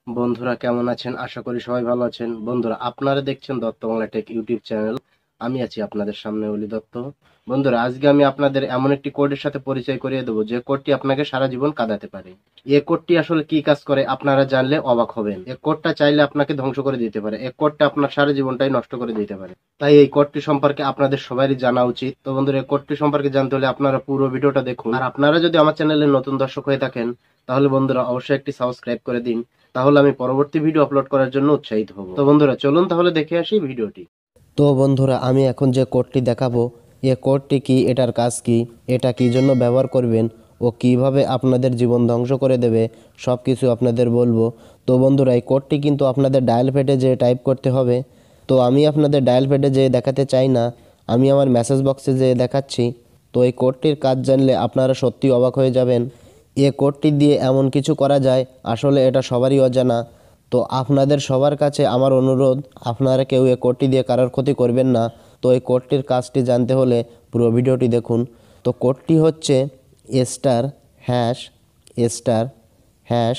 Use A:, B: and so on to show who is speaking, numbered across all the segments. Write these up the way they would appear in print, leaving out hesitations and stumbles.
A: বন্ধুরা কেমন আছেন? আশা করি সবাই ভালো আছেন। বন্ধুরা আপনারা দেখছেন Dutta Bangla tech YouTube channel. আমি আছি আপনাদের সামনে অলি দত্ত। বন্ধুরা আজকে আমি আপনাদের এমন একটি কোডের সাথে পরিচয় করিয়ে দেবো যে কোডটি আপনাকে সারা জীবন কাঁদাতে পারে। এই কোডটি আসলে কি কাজ করে আপনারা জানলে অবাক হবেন। এই কোডটা চাইলে আপনাকে ধ্বংস করে দিতে পারে। এই কোডটা আপনার সারা জীবনটাই নষ্ট করে দিতে পারে। তাই এই কোডটি সম্পর্কে আপনাদের সবারই জানা উচিত। তো বন্ধুরা এই কোডটি সম্পর্কে জানতে হলে আপনারা পুরো ভিডিওটা দেখুন। আর আপনারা যদি আমার চ্যানেলে নতুন দর্শক হয়ে থাকেন তাহলে বন্ধুরা অবশ্যই একটি সাবস্ক্রাইব করে দিন। তাহলে আমি পরবর্তী ভিডিও আপলোড করার জন্য উৎসাহিত হব। তো বন্ধুরা চলুন তাহলে দেখে আসি ভিডিওটি।
B: তো বন্ধুরা আমি এখন যে কোডটি দেখাবো, এ কোডটি কি, এটার কাজ কি, এটা কী জন্য ব্যবহার করবেন ও কিভাবে আপনাদের জীবন ধ্বংস করে দেবে সব কিছু আপনাদের বলবো। তো বন্ধুরা এই কোডটি কিন্তু আপনাদের ডায়াল প্যাডে যেয়ে টাইপ করতে হবে। তো আমি আপনাদের ডায়াল প্যাডে যেয়ে দেখাতে চাই না, আমি আমার মেসেজ বক্সে যেয়ে দেখাচ্ছি। তো এই কোডটির কাজ জানলে আপনারা সত্যি অবাক হয়ে যাবেন। এ কোডটি দিয়ে এমন কিছু করা যায় আসলে এটা সবারই অজানা। তো আপনাদের সবার কাছে আমার অনুরোধ, আপনারা কেউ এই কোডটি দিয়ে কারোর ক্ষতি করবেন না। তো এই কোডটির কাজটি জানতে হলে পুরো ভিডিওটি দেখুন। তো কোডটি হচ্ছে star hash star hash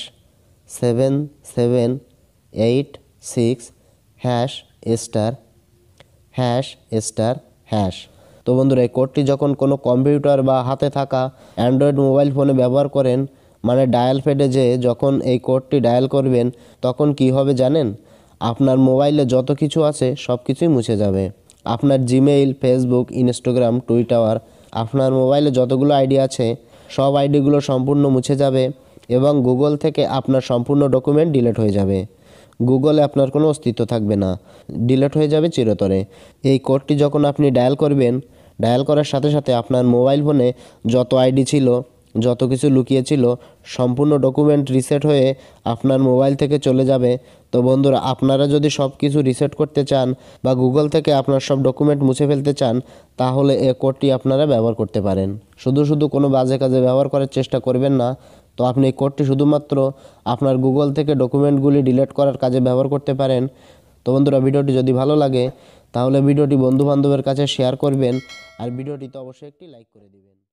B: 7786 hash star hash star hash. তো বন্ধুরা এই কোডটি যখন কোনো কম্পিউটার বা হাতে থাকা অ্যান্ড্রয়েড মোবাইল ফোনে ব্যবহার করেন, মানে ডায়াল প্যাডে যেয়ে যখন এই কোডটি ডায়াল করবেন তখন কি হবে জানেন? আপনার মোবাইলে যত কিছু আছে সব কিছুই মুছে যাবে। আপনার জিমেইল, ফেসবুক, ইনস্টাগ্রাম, টুইটার, আপনার মোবাইলে যতগুলো আইডি আছে সব আইডিগুলো সম্পূর্ণ মুছে যাবে এবং গুগল থেকে আপনার সম্পূর্ণ ডকুমেন্ট ডিলিট হয়ে যাবে। গুগলে আপনার কোনো অস্তিত্ব থাকবে না, ডিলিট হয়ে যাবে চিরতরে। এই কোডটি যখন আপনি ডায়াল করবেন, ডায়াল করার সাথে সাথে আপনার মোবাইল ফোনে যত আইডি ছিল, যত কিছু লুকিয়ে ছিল, সম্পূর্ণ ডকুমেন্ট রিসেট হয়ে আপনার মোবাইল থেকে চলে যাবে। তো বন্ধুরা আপনারা যদি সব কিছু রিসেট করতে চান বা গুগল থেকে আপনার সব ডকুমেন্ট মুছে ফেলতে চান তাহলে এই কোডটি আপনারা ব্যবহার করতে পারেন। শুধু শুধু কোনো বাজে কাজে ব্যবহার করার চেষ্টা করবেন না। তো আপনি এই কোডটি শুধুমাত্র আপনার গুগল থেকে ডকুমেন্টগুলি ডিলিট করার কাজে ব্যবহার করতে পারেন। তো বন্ধুরা ভিডিওটি যদি ভালো লাগে তাহলে ভিডিওটি বন্ধু বান্ধবের কাছে শেয়ার করবেন আর ভিডিওটিতে অবশ্যই একটি লাইক করে দিবেন।